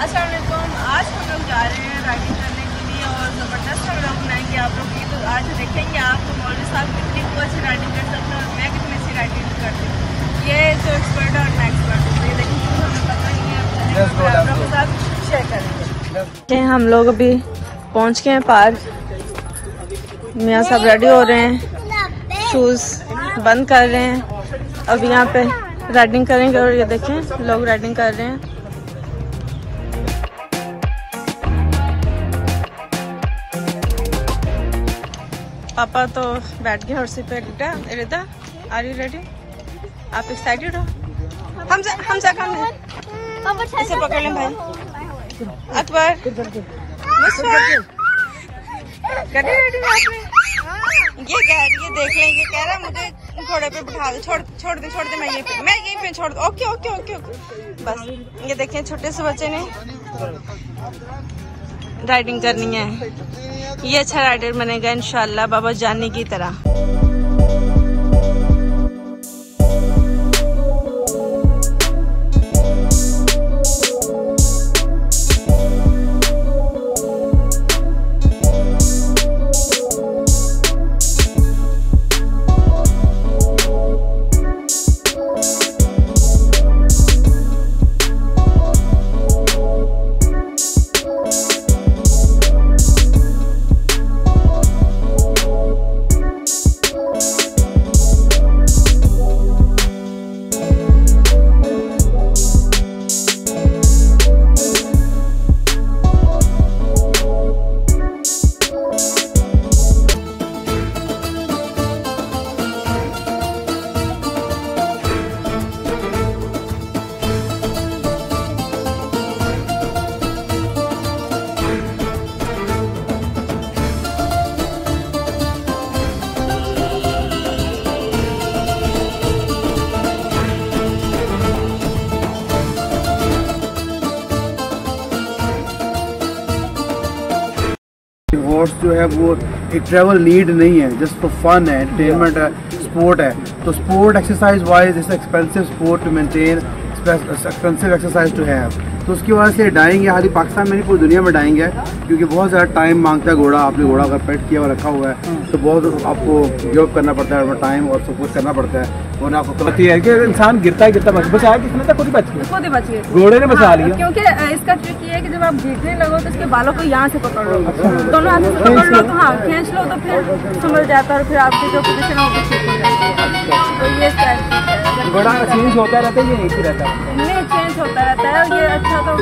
अस्सलाम वालेकुम। आज हम लोग जा रहे हैं राइडिंग करने के लिए और ज़बरदस्त हम लोग बनाएंगे आप लोग की। तो आज देखेंगे आप तो मौलवी साहब कितनी अच्छी राइडिंग कर सकते हैं और मैं कितनी अच्छी राइडिंग करती हूँ। ये जो एक्सपर्ट है और मैं एक्सपर्ट हूँ, ये देखेंगे हमें पता नहीं है, आप लोगों के साथ शेयर करेंगे। हम लोग अभी पहुँच गए हैं पार्क। मियाँ साहब रेडी हो रहे हैं, शूज़ बंद कर रहे हैं। अब यहाँ पे राइडिंग करेंगे और ये देखें लोग राइडिंग कर रहे हैं। पापा तो बैठ गए कुर्सी पे। Rida, are you ready? आप एक्साइटेड हो? हम इसे पकड़ लें भाई। अकबर रेडी आपने? ये देख लें, ये कह रहा है मुझे घोड़े पे बिठा दे। छोड़ दे मैं यहीं पे छोड़ दूँ। ओके बस ये देखें छोटे से बच्चे ने राइडिंग करनी है। ये अच्छा राइडर बनेगा इंशाल्लाह बाबा जानी की तरह। हॉर्स जो है वो एक ट्रैवल नीड नहीं है, जस्ट फॉर फन है, एंटरटेनमेंट है, स्पोर्ट है। तो sport exercise wise it's expensive sport to maintain, expensive exercise to have. तो उसकी वजह से डाइंग है, खाली पाकिस्तान में नहीं पूरी दुनिया में डाइंग है, क्योंकि बहुत ज़्यादा टाइम मांगता है घोड़ा। आपने घोड़ा अगर पेट किया हुआ रखा हुआ है तो बहुत आपको जॉब करना पड़ता है, टाइम और सब कुछ करना पड़ता है। और आपको पता है कि इंसान गिरता बचाया किसने था? खुद ही बच गया, घोड़े ने बचा लिया। क्योंकि इसका ट्रिक ये है कि जब आप गिरने लगो तो इसके बालों को यहाँ से पकड़ लो, दोनों हाथों से पकड़ लो, तो हाँ खींच लो तो फिर संभल जाता है और फिर आपकी जो पोजीशन है वो ठीक हो जाती है। तो ये घोड़ा चेंज होता रहता है, ये एक ही रहता है? नहीं, चेंज होता रहता है। ये अच्छा तो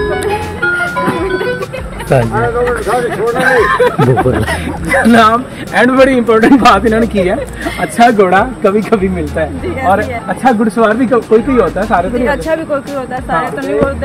नाम एंड बड़ी इम्पोर्टेंट बात इन्होंने की है, अच्छा घोड़ा कभी कभी मिलता है और अच्छा घुड़सवार भी कोई होता है, सारे तो नहीं अच्छा भी कोई होता है, सारे तो नहीं।